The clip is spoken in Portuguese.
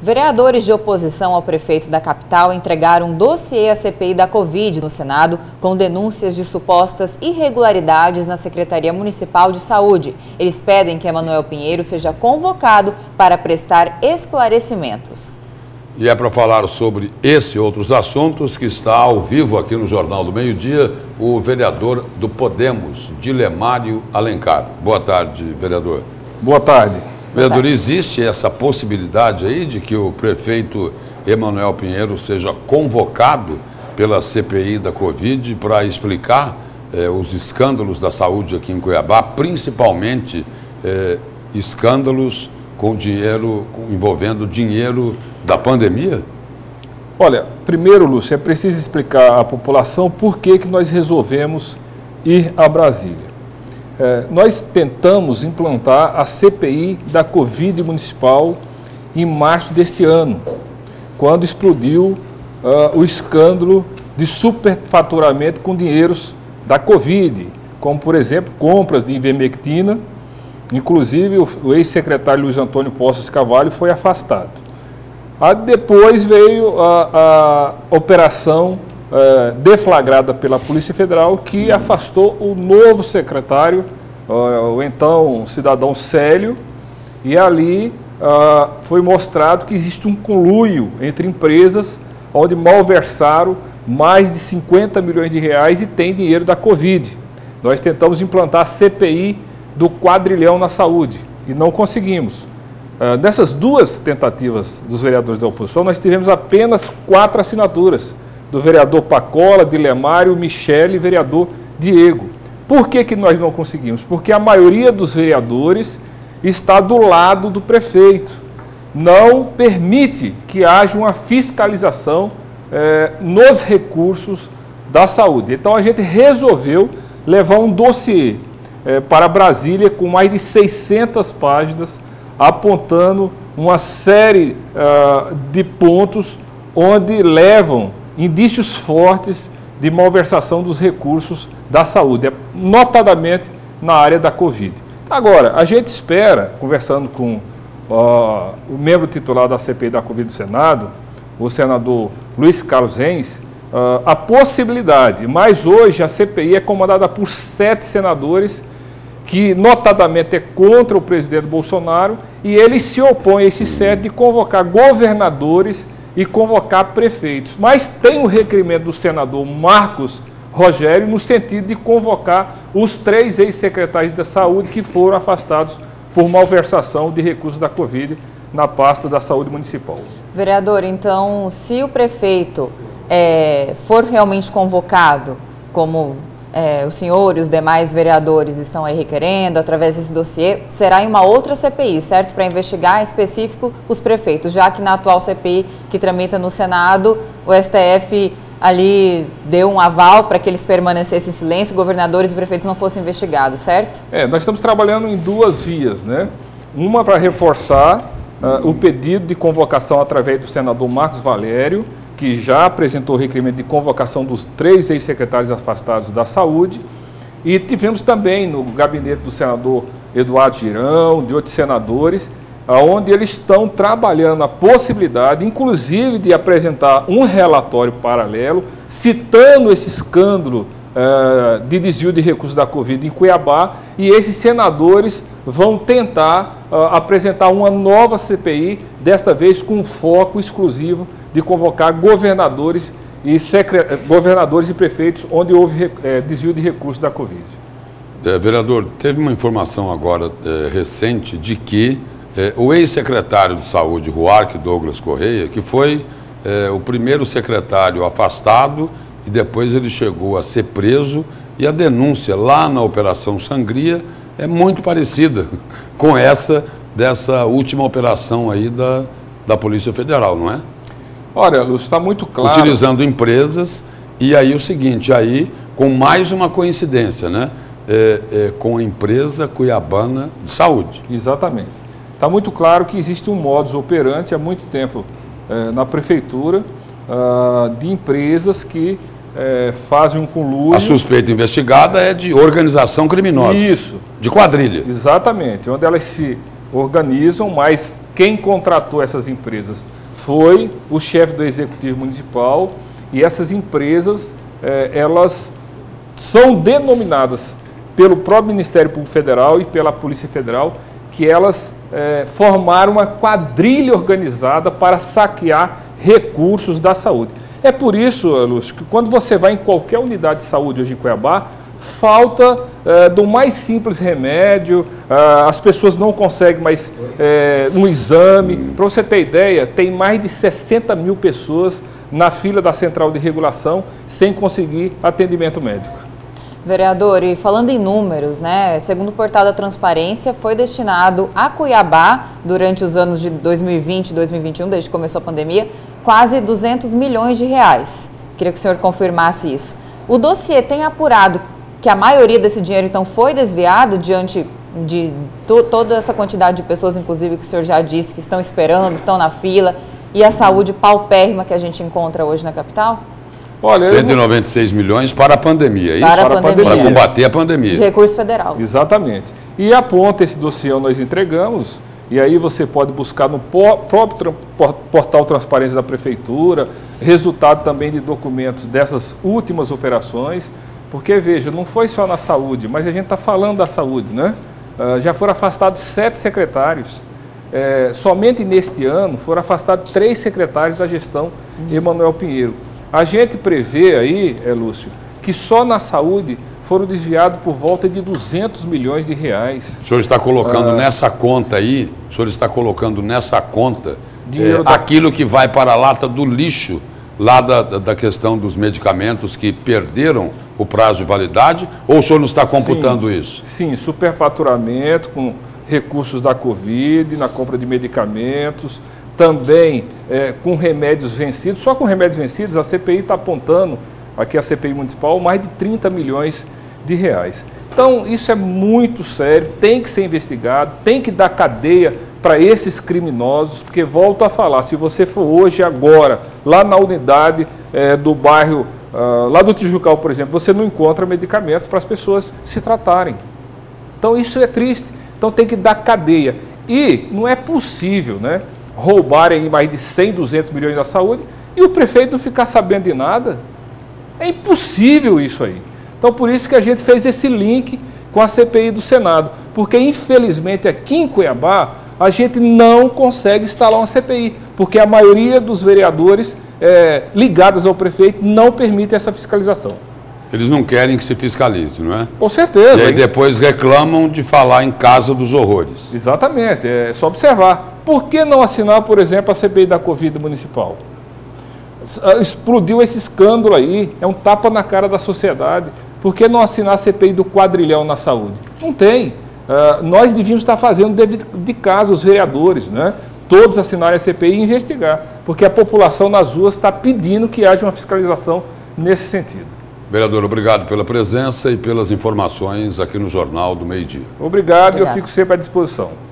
Vereadores de oposição ao prefeito da capital entregaram um dossiê à CPI da Covid no Senado com denúncias de supostas irregularidades na Secretaria Municipal de Saúde. Eles pedem que Emanuel Pinheiro seja convocado para prestar esclarecimentos. E é para falar sobre esse e outros assuntos que está ao vivo aqui no Jornal do Meio-Dia o vereador do Podemos, Dilemário Alencar. Boa tarde, vereador. Boa tarde. Vereador, existe essa possibilidade aí de que o prefeito Emanuel Pinheiro seja convocado pela CPI da Covid para explicar os escândalos da saúde aqui em Cuiabá, principalmente escândalos com dinheiro, envolvendo dinheiro da pandemia? Olha, primeiro, Lúcio, é preciso explicar à população por que nós resolvemos ir a Brasília. Nós tentamos implantar a CPI da Covid municipal em março deste ano, quando explodiu o escândalo de superfaturamento com dinheiros da Covid, como, por exemplo, compras de ivermectina. Inclusive, o ex-secretário Luiz Antônio Poços Carvalho foi afastado. Depois veio a operação deflagrada pela Polícia Federal, que afastou o novo secretário, o então cidadão Célio, e ali foi mostrado que existe um conluio entre empresas onde malversaram mais de 50 milhões de reais e tem dinheiro da Covid. Nós tentamos implantar a CPI do quadrilhão na saúde e não conseguimos. Dessas duas tentativas dos vereadores da oposição, nós tivemos apenas 4 assinaturas, do vereador Pacola, Dilemário, Michele e vereador Diego. Por que nós não conseguimos? Porque a maioria dos vereadores está do lado do prefeito, não permite que haja uma fiscalização nos recursos da saúde. Então a gente resolveu levar um dossiê para Brasília com mais de 600 páginas, apontando uma série de pontos onde levam indícios fortes de malversação dos recursos da saúde, notadamente na área da Covid. Agora, a gente espera, conversando com o membro titular da CPI da Covid do Senado, o senador Luiz Carlos Reis, a possibilidade, mas hoje a CPI é comandada por 7 senadores, que notadamente é contra o presidente Bolsonaro, e ele se opõe a esse 7 de convocar governadores e convocar prefeitos. Mas tem o requerimento do senador Marcos Rogério no sentido de convocar os 3 ex-secretários da saúde que foram afastados por malversação de recursos da Covid na pasta da saúde municipal. Vereador, então, se o prefeito for realmente convocado, como o senhor e os demais vereadores estão aí requerendo, através desse dossiê, será em uma outra CPI, certo? Para investigar em específico os prefeitos, já que na atual CPI que tramita no Senado, o STF ali deu um aval para que eles permanecessem em silêncio, governadores e prefeitos não fossem investigados, certo? Nós estamos trabalhando em 2 vias, né? Uma para reforçar o pedido de convocação através do senador Marcos Valério, que já apresentou o requerimento de convocação dos 3 ex-secretários afastados da saúde, e tivemos também no gabinete do senador Eduardo Girão, de outros senadores, onde eles estão trabalhando a possibilidade, inclusive, de apresentar um relatório paralelo, citando esse escândalo de desvio de recursos da Covid em Cuiabá, e esses senadores vão tentar apresentar uma nova CPI, desta vez com um foco exclusivo de convocar governadores e prefeitos onde houve desvio de recursos da Covid. Vereador, teve uma informação agora recente de que o ex-secretário de Saúde, Ruarque Douglas Correia, que foi o primeiro secretário afastado e depois ele chegou a ser preso, e a denúncia lá na Operação Sangria é muito parecida com dessa última operação aí da Polícia Federal, não é? Olha, Lúcio, está muito claro. Utilizando empresas, e aí o seguinte, aí com mais uma coincidência, né? Com a empresa cuiabana de saúde. Exatamente. Está muito claro que existe um modus operandi há muito tempo na prefeitura de empresas que fazem um conluio. A suspeita investigada é de organização criminosa. Isso. De quadrilha. Exatamente, onde elas se organizam, mas quem contratou essas empresas foi o chefe do Executivo Municipal, e essas empresas, elas são denominadas pelo próprio Ministério Público Federal e pela Polícia Federal, que elas formaram uma quadrilha organizada para saquear recursos da saúde. É por isso, Lúcio, que quando você vai em qualquer unidade de saúde hoje em Cuiabá, falta do mais simples remédio, as pessoas não conseguem mais um exame. Para você ter ideia, tem mais de 60 mil pessoas na fila da Central de Regulação sem conseguir atendimento médico. Vereador, e falando em números, né, segundo o portal da Transparência, foi destinado a Cuiabá, durante os anos de 2020 e 2021, desde que começou a pandemia, quase 200 milhões de reais. Queria que o senhor confirmasse isso. O dossiê tem apurado que a maioria desse dinheiro, então, foi desviado diante de toda essa quantidade de pessoas, inclusive, que o senhor já disse, que estão esperando, estão na fila, e a saúde paupérrima que a gente encontra hoje na capital? Olha, 196 milhões para a pandemia, isso? Para a pandemia. Para combater a pandemia. De recurso federal. Exatamente. E aponta esse dossiê nós entregamos, e aí você pode buscar no próprio portal Transparência da Prefeitura, resultado também de documentos dessas últimas operações, porque, veja, não foi só na saúde, mas a gente está falando da saúde, né? Já foram afastados 7 secretários. Somente neste ano foram afastados 3 secretários da gestão Emanuel Pinheiro. A gente prevê aí, Lúcio, que só na saúde foram desviados por volta de 200 milhões de reais. O senhor está colocando nessa conta aí, aquilo que vai para a lata do lixo, lá da questão dos medicamentos que perderam o prazo de validade, ou o senhor não está computando isso? Sim, superfaturamento com recursos da Covid, na compra de medicamentos, também com remédios vencidos. Só com remédios vencidos, a CPI está apontando, aqui a CPI municipal, mais de 30 milhões de reais. Então, isso é muito sério, tem que ser investigado, tem que dar cadeia para esses criminosos, porque, volto a falar, se você for hoje, agora, lá na unidade do bairro, lá do Tijucal, por exemplo, você não encontra medicamentos para as pessoas se tratarem. Então, isso é triste. Então, tem que dar cadeia. E não é possível, né, roubarem mais de 100, 200 milhões da saúde e o prefeito não ficar sabendo de nada. É impossível isso aí. Então, por isso que a gente fez esse link com a CPI do Senado, porque, infelizmente, aqui em Cuiabá, a gente não consegue instalar uma CPI, porque a maioria dos vereadores ligados ao prefeito não permite essa fiscalização. Eles não querem que se fiscalize, não é? Com certeza. E aí depois reclamam de falar em Casa dos Horrores. Exatamente, é só observar. Por que não assinar, por exemplo, a CPI da Covid municipal? Explodiu esse escândalo aí, é um tapa na cara da sociedade. Por que não assinar a CPI do quadrilhão na saúde? Não tem. Nós devíamos estar fazendo de casa, os vereadores, né? Todos assinarem a CPI e investigar, porque a população nas ruas está pedindo que haja uma fiscalização nesse sentido. Vereador, obrigado pela presença e pelas informações aqui no Jornal do Meio-Dia. Obrigado, eu fico sempre à disposição.